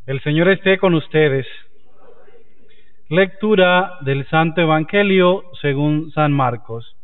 El Señor esté con ustedes. Lectura del Santo Evangelio según San Marcos.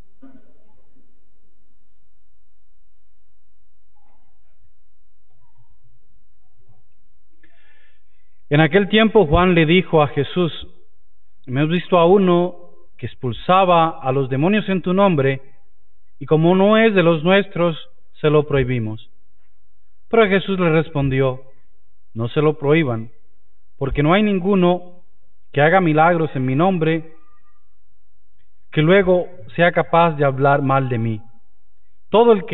En aquel tiempo Juan le dijo a Jesús: ¿me has visto a uno que expulsaba a los demonios en tu nombre, y como no es de los nuestros, se lo prohibimos? Pero Jesús le respondió: no se lo prohíban, porque no hay ninguno que haga milagros en mi nombre que luego sea capaz de hablar mal de mí. Todo el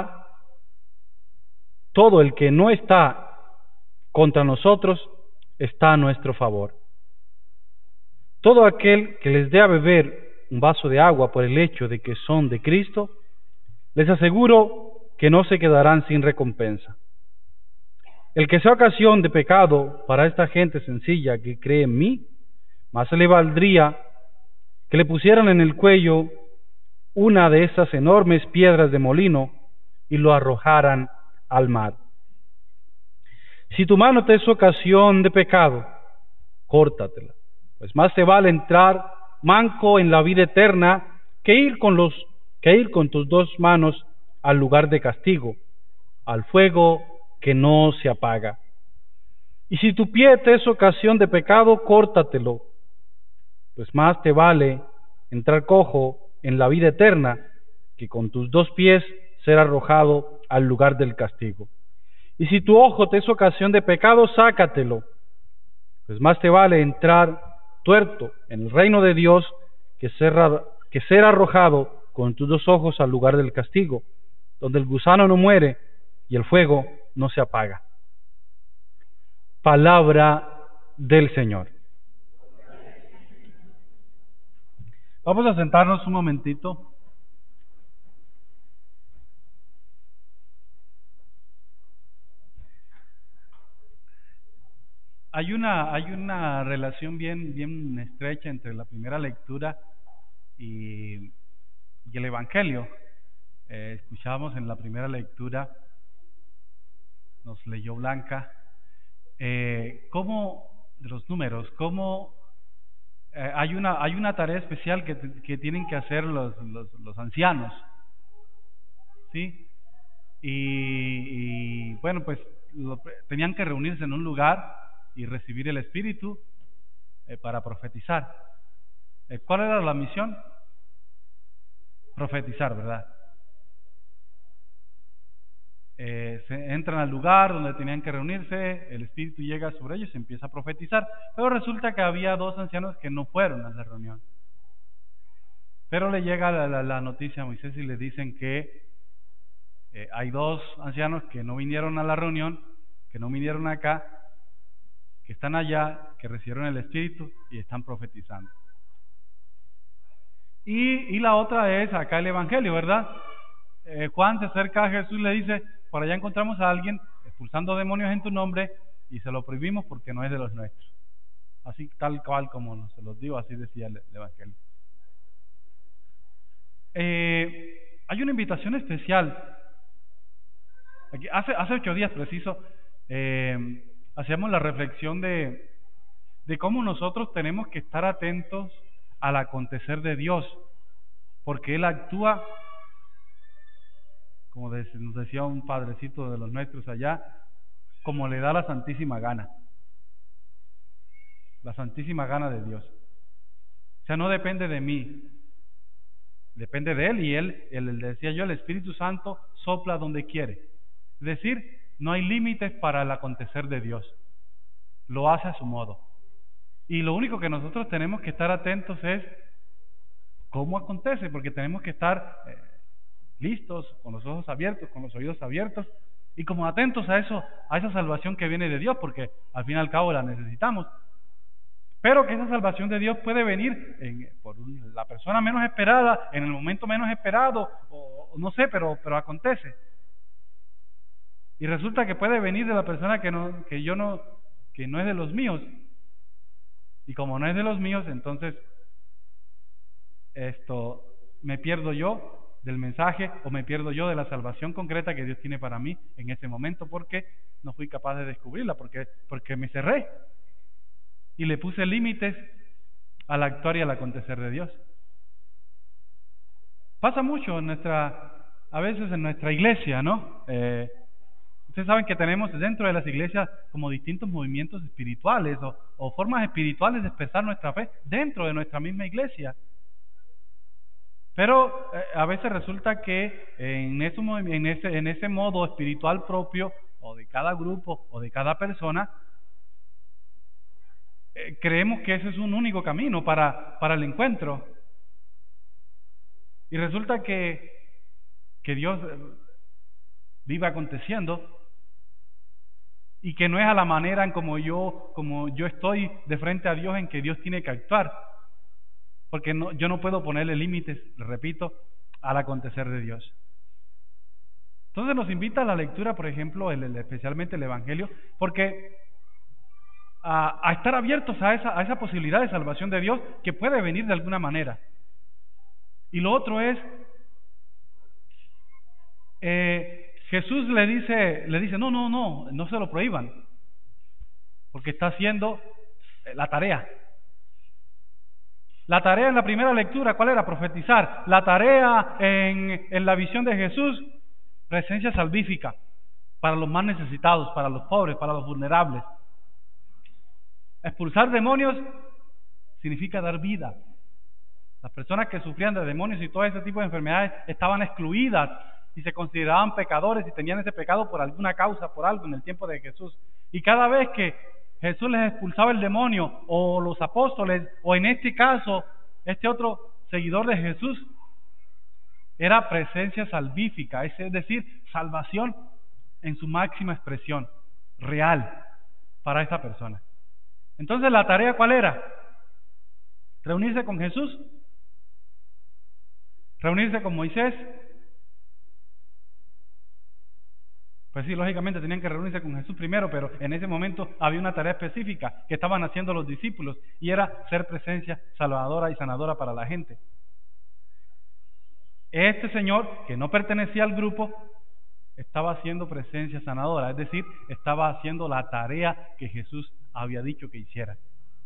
que no está contra nosotros está a nuestro favor. Todo aquel que les dé a beber un vaso de agua por el hecho de que son de Cristo, les aseguro que no se quedarán sin recompensa. El que sea ocasión de pecado para esta gente sencilla que cree en mí, más le valdría que le pusieran en el cuello una de esas enormes piedras de molino y lo arrojaran al mar. Si tu mano te es ocasión de pecado, córtatela, pues más te vale entrar manco en la vida eterna que ir con tus dos manos al lugar de castigo, al fuego que no se apaga. Y si tu pie te es ocasión de pecado, córtatelo, pues más te vale entrar cojo en la vida eterna que con tus dos pies ser arrojado al lugar del castigo. Y si tu ojo te es ocasión de pecado, sácatelo, pues más te vale entrar tuerto en el reino de Dios que ser arrojado con tus dos ojos al lugar del castigo, donde el gusano no muere y el fuego no se apaga. Palabra del Señor. Vamos a sentarnos un momentito. Hay una relación bien estrecha entre la primera lectura y el Evangelio. Escuchábamos en la primera lectura, nos leyó Blanca, cómo de los números, cómo hay una tarea especial que tienen que hacer los ancianos, ¿sí? Y bueno, pues tenían que reunirse en un lugar y recibir el Espíritu para profetizar. ¿Cuál era la misión? Profetizar, ¿verdad? Se entran al lugar donde tenían que reunirse, el Espíritu llega sobre ellos y empieza a profetizar. Pero resulta que había dos ancianos que no fueron a la reunión. Pero le llega la noticia a Moisés y le dicen que hay dos ancianos que no vinieron a la reunión, que no vinieron acá, que están allá, que recibieron el Espíritu y están profetizando. Y la otra es acá el Evangelio, ¿verdad? Juan se acerca a Jesús y le dice: por allá encontramos a alguien expulsando demonios en tu nombre y se lo prohibimos porque no es de los nuestros. Así tal cual como se los digo, así decía el Evangelio. Hay una invitación especial. Aquí, hace 8 días preciso, hacíamos la reflexión de cómo nosotros tenemos que estar atentos al acontecer de Dios, porque Él actúa, como nos decía un padrecito de los nuestros allá, como le da la santísima gana. La santísima gana de Dios. O sea, no depende de mí, depende de Él, y Él decía yo, el Espíritu Santo sopla donde quiere. Es decir, no hay límites para el acontecer de Dios. Lo hace a su modo. Y lo único que nosotros tenemos que estar atentos es cómo acontece, porque tenemos que estar listos, con los ojos abiertos, con los oídos abiertos, y como atentos a esa salvación que viene de Dios, porque al fin y al cabo la necesitamos. Pero que esa salvación de Dios puede venir por la persona menos esperada, en el momento menos esperado, o no sé, pero acontece. Y resulta que puede venir de la persona que no es de los míos. Y como no es de los míos, entonces me pierdo yo del mensaje o me pierdo yo de la salvación concreta que Dios tiene para mí en ese momento porque no fui capaz de descubrirla, porque me cerré y le puse límites al actuar y al acontecer de Dios. Pasa mucho a veces en nuestra iglesia, ¿no? Ustedes saben que tenemos dentro de las iglesias como distintos movimientos espirituales o formas espirituales de expresar nuestra fe dentro de nuestra misma iglesia. Pero a veces resulta que en ese modo espiritual propio o de cada grupo o de cada persona, creemos que ese es un único camino para el encuentro. Y resulta que Dios vive aconteciendo y que no es a la manera en como yo estoy de frente a Dios en que Dios tiene que actuar, porque yo no puedo ponerle límites, repito, al acontecer de Dios. Entonces nos invita a la lectura, por ejemplo, especialmente el Evangelio, porque a estar abiertos a esa posibilidad de salvación de Dios que puede venir de alguna manera. Y lo otro es, Jesús le dice, no se lo prohíban, porque está haciendo la tarea. La tarea en la primera lectura, ¿cuál era? Profetizar. La tarea en la visión de Jesús, presencia salvífica para los más necesitados, para los pobres, para los vulnerables. Expulsar demonios significa dar vida. Las personas que sufrían de demonios y todo ese tipo de enfermedades estaban excluidas y se consideraban pecadores y tenían ese pecado por alguna causa, por algo en el tiempo de Jesús. Y cada vez que Jesús les expulsaba el demonio, o los apóstoles, o en este caso, este otro seguidor de Jesús, era presencia salvífica, es decir, salvación en su máxima expresión, real, para esta persona. Entonces, ¿la tarea cuál era? ¿Reunirse con Jesús? ¿Reunirse con Moisés? Pues sí, lógicamente tenían que reunirse con Jesús primero, pero en ese momento había una tarea específica que estaban haciendo los discípulos y era ser presencia salvadora y sanadora para la gente. Este señor, que no pertenecía al grupo, estaba haciendo presencia sanadora, es decir, estaba haciendo la tarea que Jesús había dicho que hiciera.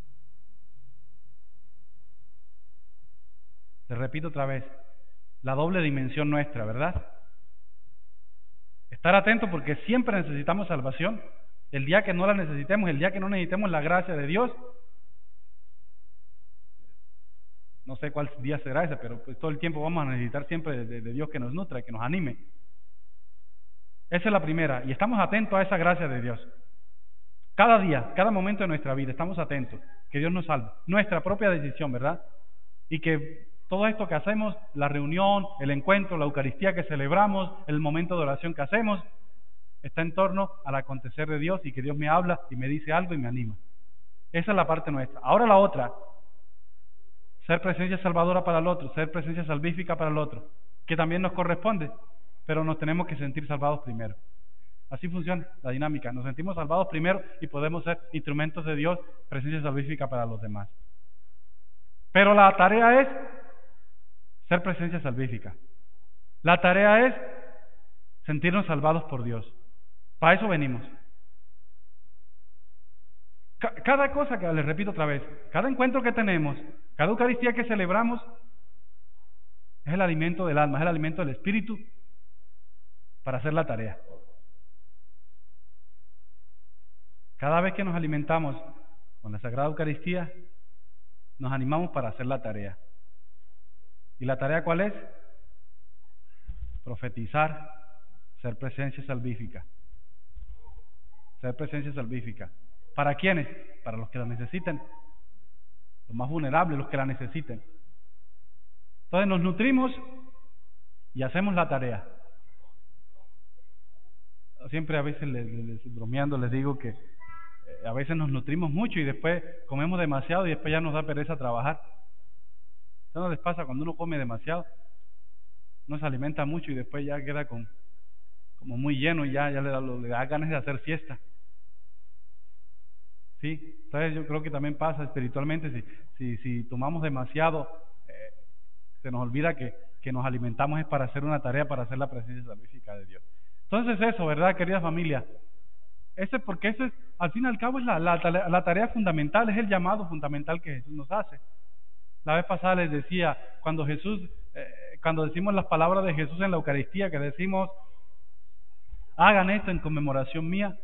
Te repito otra vez, la doble dimensión nuestra, ¿verdad? Estar atentos porque siempre necesitamos salvación. El día que no la necesitemos, el día que no necesitemos la gracia de Dios, no sé cuál día será ese, pero pues todo el tiempo vamos a necesitar siempre de Dios que nos nutra, que nos anime. Esa es la primera, y estamos atentos a esa gracia de Dios. Cada día, cada momento de nuestra vida, estamos atentos, que Dios nos salve. Nuestra propia decisión, ¿verdad? Y que todo esto que hacemos, la reunión, el encuentro, la Eucaristía que celebramos, el momento de oración que hacemos, está en torno al acontecer de Dios y que Dios me habla y me dice algo y me anima. Esa es la parte nuestra. Ahora la otra, ser presencia salvadora para el otro, ser presencia salvífica para el otro, que también nos corresponde, pero nos tenemos que sentir salvados primero. Así funciona la dinámica. Nos sentimos salvados primero y podemos ser instrumentos de Dios, presencia salvífica para los demás. Pero la tarea es ser presencia salvífica. La tarea es sentirnos salvados por Dios. Para eso venimos. Cada cosa que, les repito otra vez, cada encuentro que tenemos, cada Eucaristía que celebramos, es el alimento del alma, es el alimento del espíritu para hacer la tarea. Cada vez que nos alimentamos con la Sagrada Eucaristía, nos animamos para hacer la tarea. ¿Y la tarea cuál es? Profetizar, ser presencia salvífica. Ser presencia salvífica. ¿Para quiénes? Para los que la necesiten. Los más vulnerables, los que la necesiten. Entonces nos nutrimos y hacemos la tarea. Siempre a veces, bromeando, les digo que a veces nos nutrimos mucho y después comemos demasiado y después ya nos da pereza trabajar. ¿Qué no les pasa cuando uno come demasiado? Uno se alimenta mucho y después ya queda como muy lleno y ya le da ganas de hacer fiesta. ¿Sí? Entonces yo creo que también pasa espiritualmente, si tomamos demasiado, se nos olvida que que nos alimentamos es para hacer una tarea, para hacer la presencia salvífica de Dios. Entonces eso, ¿verdad, querida familia? Porque ese es, al fin y al cabo, es la tarea fundamental, es el llamado fundamental que Jesús nos hace. La vez pasada les decía, cuando decimos las palabras de Jesús en la Eucaristía, que decimos, hagan esto en conmemoración mía,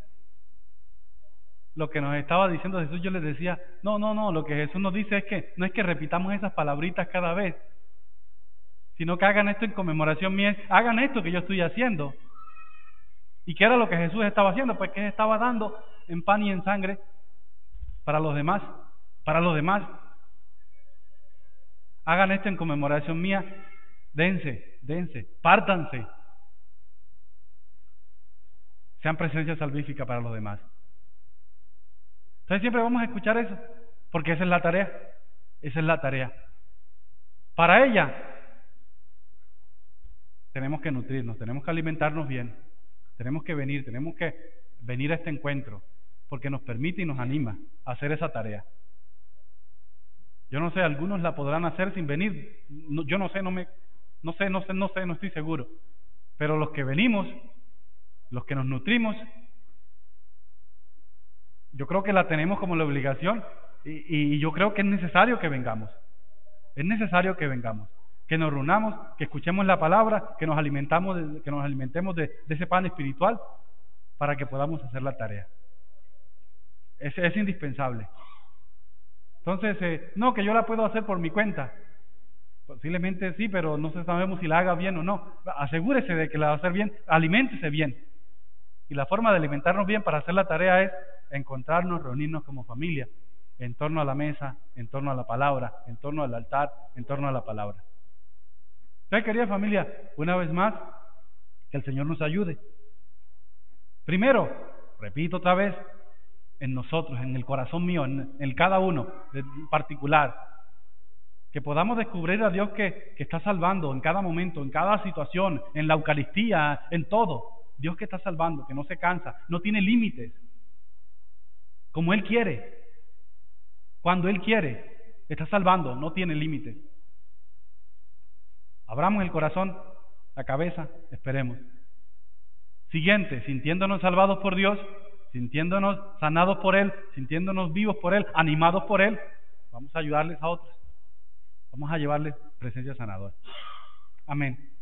lo que nos estaba diciendo Jesús, yo les decía, no, lo que Jesús nos dice es que no es que repitamos esas palabritas cada vez, sino que hagan esto en conmemoración mía, hagan esto que yo estoy haciendo. ¿Y qué era lo que Jesús estaba haciendo? Pues que estaba dando en pan y en sangre para los demás, Hagan esto en conmemoración mía, dense, pártanse. Sean presencia salvífica para los demás. Entonces siempre vamos a escuchar eso, porque esa es la tarea. Para ella tenemos que nutrirnos, tenemos que alimentarnos bien, tenemos que venir a este encuentro, porque nos permite y nos anima a hacer esa tarea. Yo no sé, algunos la podrán hacer sin venir, yo no estoy seguro, pero los que venimos, los que nos nutrimos, yo creo que la tenemos como la obligación y yo creo que es necesario que vengamos. Es necesario que vengamos, que nos reunamos, que escuchemos la palabra, que nos alimentemos de ese pan espiritual para que podamos hacer la tarea. Es indispensable. Entonces, no, que yo la puedo hacer por mi cuenta. Posiblemente sí, pero no sabemos si la haga bien o no. Asegúrese de que la va a hacer bien, aliméntese bien. Y la forma de alimentarnos bien para hacer la tarea es encontrarnos, reunirnos como familia, en torno a la mesa, en torno a la palabra, en torno al altar, en torno a la palabra. Entonces, querida familia, una vez más, que el Señor nos ayude. Primero, repito otra vez, en nosotros, en el corazón mío, en cada uno en particular, que podamos descubrir a Dios que está salvando en cada momento, en cada situación, en la Eucaristía, en todo. Dios que está salvando, que no se cansa, no tiene límites, como Él quiere, cuando Él quiere, está salvando, no tiene límites. Abramos el corazón, la cabeza, esperemos. Siguiente, sintiéndonos salvados por Dios, sintiéndonos sanados por Él, sintiéndonos vivos por Él, animados por Él, vamos a ayudarles a otros, vamos a llevarles presencia sanadora. Amén.